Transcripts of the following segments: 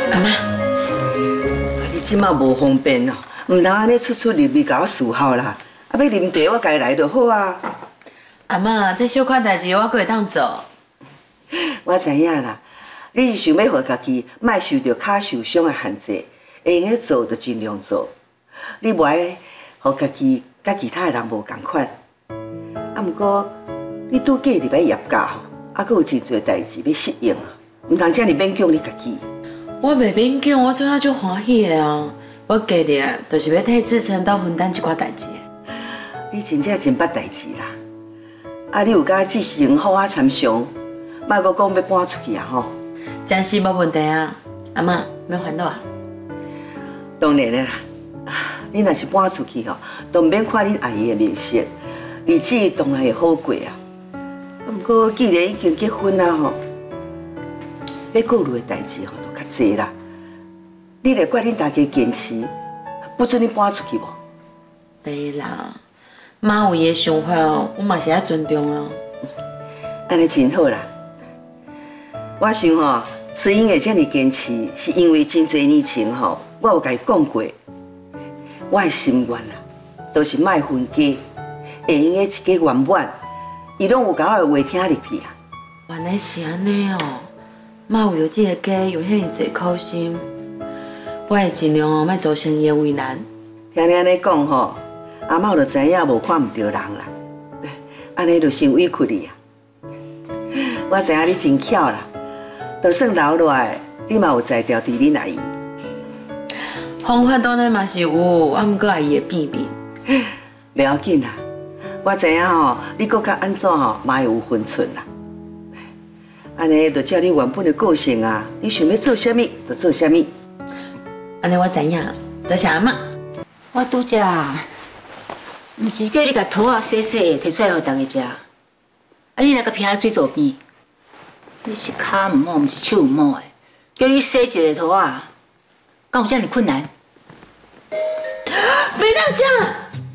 阿妈， 你即马无方便哦，唔通安尼出入入甲我伺候啦。啊，要啉茶我家来就好啊。 阿妈，这小款代志我阁会当做。 我知影啦，你是想要互家己莫受到脚受伤的限制，会用做就尽量做。你无爱互家己甲其他的人无共款。啊，毋过你拄嫁入来业界吼，啊，阁有真侪代志要适应啊，毋通遮尔勉强你家己。 我袂勉强，我真正足欢喜的啊！我家己啊，就是要替志成斗分担一寡代志。 你真正真捌代志啦！啊，你有甲志成好啊参详，莫阁讲要搬出去啊吼。 暂时无问题啊，阿妈免烦恼啊。 当然的啦，你若是搬出去吼，都毋免看恁阿姨的面色，日子当然会好过啊。不过既然已经结婚啊吼，要顾虑的代志吼都较济啦。你来怪恁大家坚持，不准你搬出去无？ 对啦，妈有伊的想法哦，我嘛是爱尊重啊。 安尼真好啦。我想吼，慈英会这么坚持，是因为真侪年前吼，我有甲伊讲过，我的心愿啦，都是莫分家，会用的一家圆满，伊拢有甲我的话听入去啊。 原来是安尼哦，妈为着这个家用遐尼济苦心，我会尽量哦，莫造成伊的为难。 听你安尼讲吼，阿嬷就知影无看唔着人啦，安尼就伤委屈你啊。我知影你真巧啦。就算留落来，你嘛有才调治恁阿姨。 方法当然嘛是有，啊，毋过阿姨的变面。 不要紧啦，我知影吼，你搁较安怎吼，嘛会有分寸啦。安尼就照你原本的个性啊，你想要做啥物就做啥物。 安尼我知影，多谢阿妈。 我拄只，毋是叫你甲土啊洗洗，摕出来互大家食。啊，你来甲平仔水做边？你是骹唔好，毋是手唔好的，叫你洗一个土啊，敢有遮尔困难？ 别当这，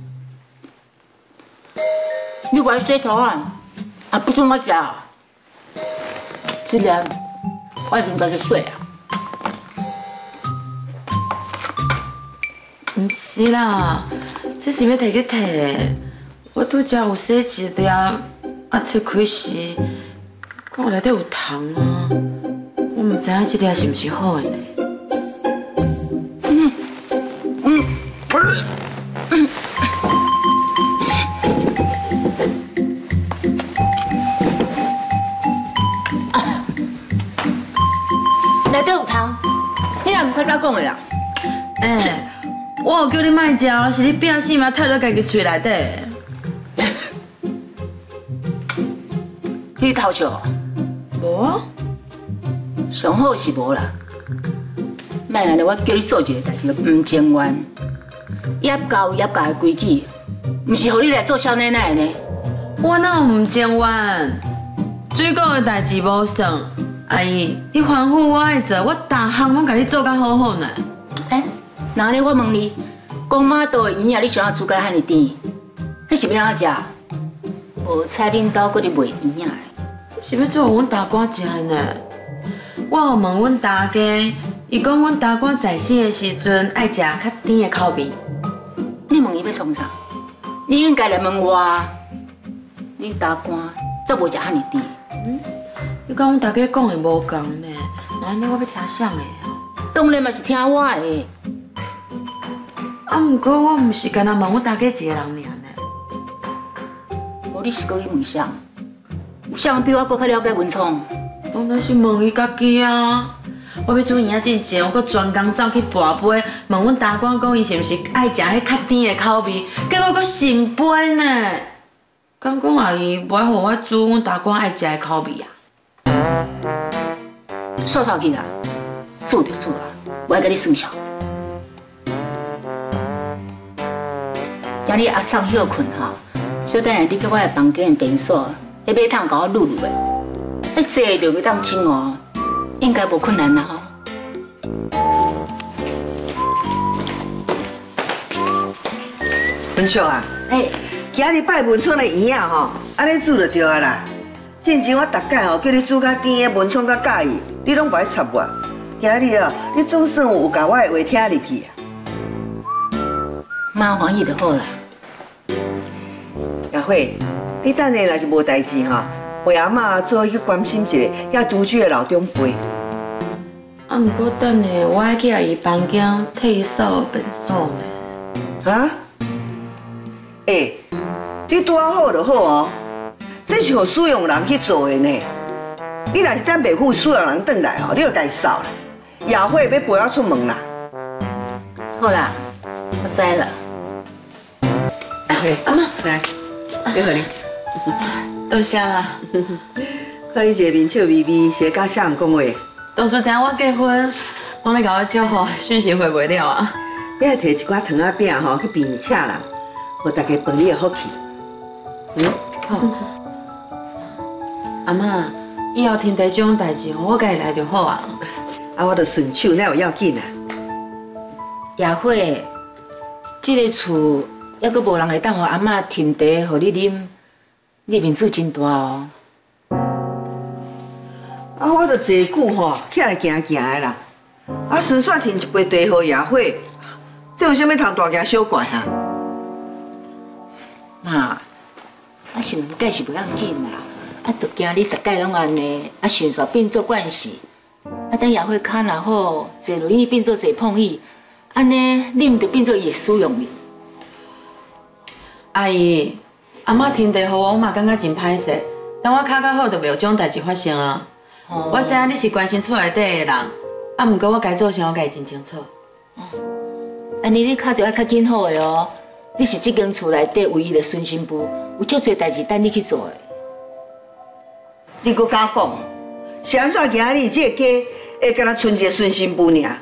你不爱洗土啊？啊，不准我食。这边我已经在去洗啊。 毋是啦，这是要摕去摕。我拄则有洗一粒，啊，切开时。看内底有虫啊！我唔知影这粒是毋是好的呢？ 内底有虫，你也唔较早讲的啦。 我有叫你莫食，是你拼死嘛插到家己嘴内底。 你偷笑？ 无啊， 上好是无啦。莫安尼，我叫你做一个代志，就唔情愿。业界有业界的规矩，唔是互你来做少奶奶的呢。 我哪有唔情愿？水果的代志无算。阿姨，你吩咐我爱做，我逐项拢甲你做甲好好呢。 那安尼我问你，公妈岛的营养你想要煮甲遐尼甜，迄是要哪食？无猜恁兜搁咧卖营养的。 是要做阮大官食的呢？我有问阮大家，伊讲阮大官在世的时阵爱食较甜的口味。 你问伊要创啥？你应该来问我。恁大官则无食遐尼甜。 你讲阮大家讲的无共呢？那安尼我要听谁的啊？ 当然嘛是听我的。 啊，毋过我毋是干那问阮大家一个人尔呢。 无你是搁去问谁？有谁比我搁较了解文创？ 当然是问伊家己啊！我要做营养进前，我搁专工走去跋杯，问阮大官讲伊是毋是爱食迄较甜的口味，结果搁成杯呢。敢讲阿姨无爱互我煮阮大官爱食的口味啊？ 煞煞去啦，做就做啊，我爱甲你算账。今日阿送休困吼，小等下你去我的房间便所，迄马桶甲我撸撸的，迄洗就去当清哦，应该无困难啦吼。 文秋啊，今日拜文创的圆啊吼，安尼煮就对啊啦。进前我逐摆吼叫你煮较甜的文创较介意，你拢不爱插我。 今日哦，你总算有甲我的话听入去啊。 妈欢喜就好啦。 雅慧，你等下若是无代志哈，陪阿嬷做去关心一下遐独居的老长辈。 啊，毋过等下我爱去阿姨房间替伊扫便所呢。 啊？你拄啊好就好哦，这是互使用人去做的呢。你若是等袂赴使用人转来吼，你就家扫啦。雅慧要陪我出门啦。 好啦，我知了。 雅慧， 阿妈， 来，给互你。 多谢啦。 看你一个面笑眯眯，是甲啥人讲话？ 当初知影我结婚，我咧甲我祝福，讯息回袂了啊。 你爱摕一寡糖仔饼吼去便宜请人，互大家分你的福气。 好。阿妈，以后天地这种代志，我家己来就好啊。 啊，我著顺手，哪有要紧啊？ 雅慧，这个厝还阁无人会当互阿嬷添茶，互你啉，你面子真大哦。 啊，我著坐久吼，起来行行的啦。啊，顺便添一杯茶互雅慧，这有啥物通大惊小怪哈？ 妈，啊是两届是袂要紧啦，啊，着惊你逐届拢安尼，啊，迅速变做惯势，啊，等雅慧脚若好，坐轮椅变做坐碰椅，安尼你毋着变做伊的使用哩。 阿姨，阿妈天地好我嘛感觉真歹势。等我脚较好，就袂有这种代志发生啊。我知影你是关心厝内底的人，啊，毋过我该做啥，我家己真清楚。 安尼你脚着爱较紧好的哦。你是这间厝内底唯一的孙媳妇，有足侪代志等你去做的。 你搁敢讲？是安怎今日这个家会敢若剩一个孙媳妇尔？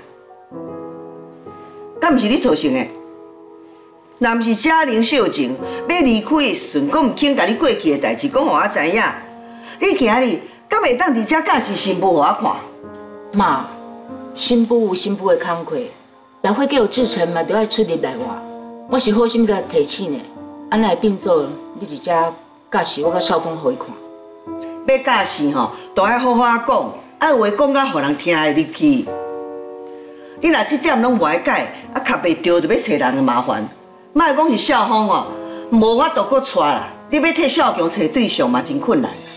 敢毋是你造成的？若毋是嘉玲小静要离开的时阵，佫毋肯甲你过去的代志讲互我知影，你今日敢袂当伫遮假是媳妇互我看？ 妈，媳妇有媳妇的工课，雅慧叫有志成嘛，着爱出入来外。我是好心甲提醒的，安那会变做你一只假是我甲少峰互伊看。 要假是吼，都爱好好啊讲，爱话讲甲互人听会入去。你若这点拢无爱改，啊，卡袂着就要找人的麻烦。莫讲是少峰哦，无法度搁娶啦。你要替少强找对象嘛，真困难。